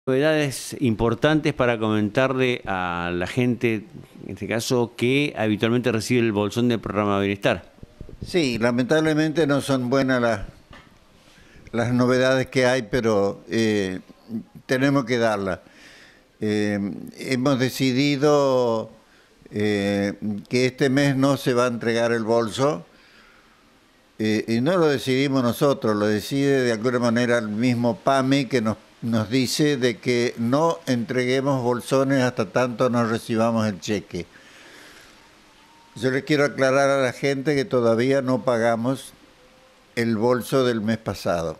Novedades importantes para comentarle a la gente, en este caso, que habitualmente recibe el bolsón del programa Bienestar. Sí, lamentablemente no son buenas las novedades que hay, pero tenemos que darlas. Hemos decidido que este mes no se va a entregar el bolso, y no lo decidimos nosotros, lo decide de alguna manera el mismo PAMI, que nos dice de que no entreguemos bolsones hasta tanto no recibamos el cheque. Yo les quiero aclarar a la gente que todavía no pagamos el bolso del mes pasado.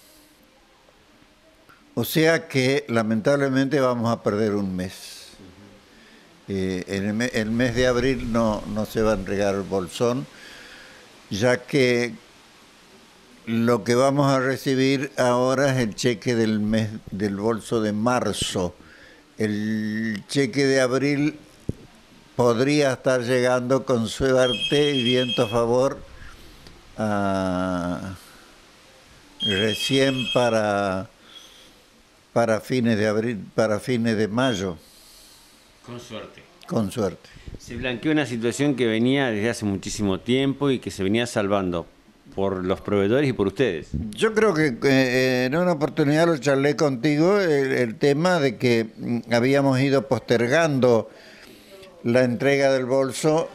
O sea que lamentablemente vamos a perder un mes. El mes de abril no se va a entregar el bolsón, ya que lo que vamos a recibir ahora es el cheque del mes del bolso de marzo. El cheque de abril podría estar llegando con suerte y viento a favor recién para fines de abril, para fines de mayo. Con suerte. Con suerte. Se blanqueó una situación que venía desde hace muchísimo tiempo y que se venía salvando por los proveedores y por ustedes. Yo creo que en una oportunidad lo charlé contigo, el tema de que habíamos ido postergando la entrega del bolso,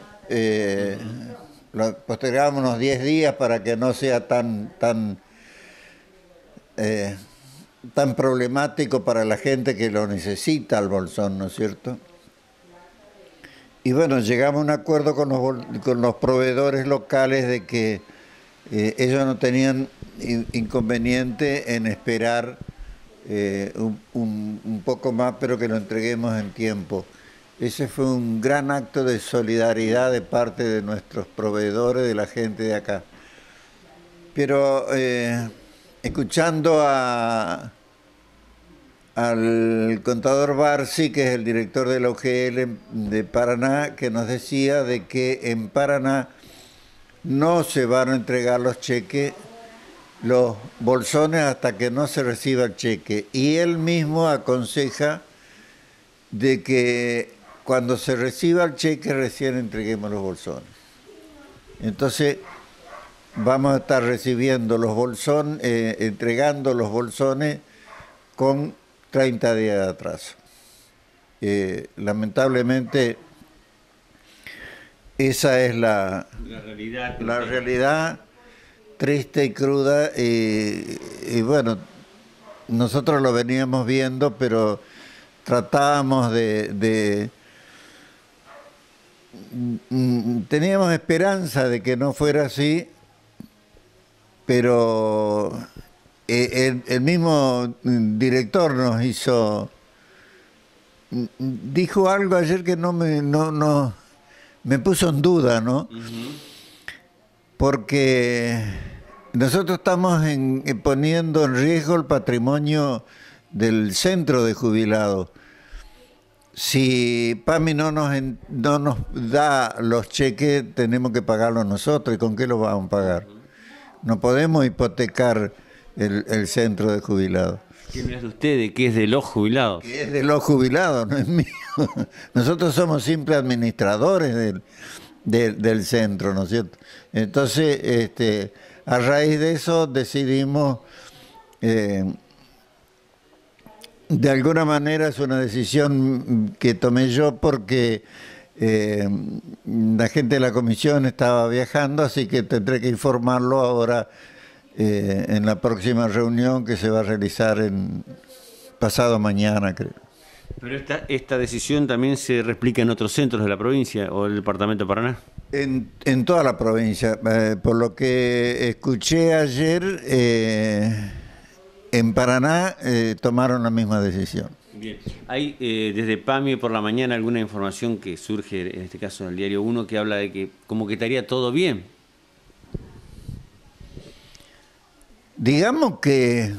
lo postergábamos unos 10 días para que no sea tan problemático para la gente que lo necesita el bolsón, ¿no es cierto? Y bueno, llegamos a un acuerdo con los proveedores locales de que ellos no tenían inconveniente en esperar un poco más, pero que lo entreguemos en tiempo. Ese fue un gran acto de solidaridad de parte de nuestros proveedores, de la gente de acá. Pero escuchando al contador Barsi, que es el director de la UGL de Paraná, que nos decía de que en Paraná no se van a entregar los cheques, los bolsones, hasta que no se reciba el cheque. Y él mismo aconseja de que cuando se reciba el cheque recién entreguemos los bolsones. Entonces vamos a estar recibiendo los bolsones, entregando los bolsones con 30 días de atraso. Lamentablemente esa es la realidad triste y cruda, y bueno, nosotros lo veníamos viendo, pero tratábamos teníamos esperanza de que no fuera así, pero el mismo director dijo algo ayer que no me puso en duda, ¿no? Porque nosotros estamos poniendo en riesgo el patrimonio del centro de jubilados. Si PAMI no nos da los cheques, tenemos que pagarlos nosotros. ¿Y con qué los vamos a pagar? No podemos hipotecar el centro de jubilados. ¿Qué no es de ustedes? ¿Qué es de los jubilados? Que es de los jubilados, no es mío. Nosotros somos simples administradores del centro, ¿no es cierto? Entonces, a raíz de eso decidimos, de alguna manera es una decisión que tomé yo porque la gente de la comisión estaba viajando, así que tendré que informarlo ahora en la próxima reunión que se va a realizar pasado mañana, creo. Pero esta decisión también se replica en otros centros de la provincia o del departamento de Paraná. En toda la provincia. Por lo que escuché ayer, en Paraná tomaron la misma decisión. Bien. ¿Hay desde PAMI por la mañana alguna información que surge, en este caso en el Diario 1, que habla de que como que estaría todo bien? Digamos que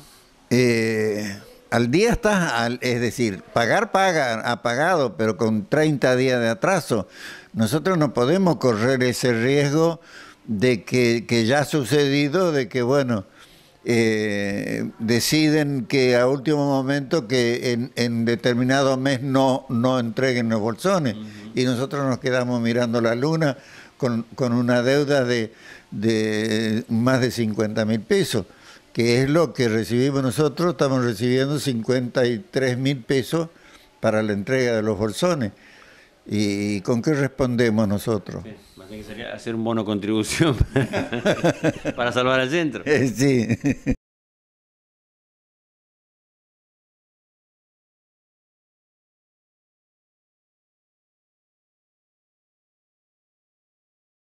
al día está, es decir, pagar ha pagado, pero con 30 días de atraso. Nosotros no podemos correr ese riesgo de que ya ha sucedido, de que bueno, deciden que a último momento que en determinado mes no entreguen los bolsones. Y nosotros nos quedamos mirando la luna con una deuda de más de 50.000 pesos, que es lo que recibimos nosotros. Estamos recibiendo 53.000 pesos para la entrega de los bolsones. ¿Y con qué respondemos nosotros? Sí, más bien que sería hacer un bono contribución para salvar al centro. Sí.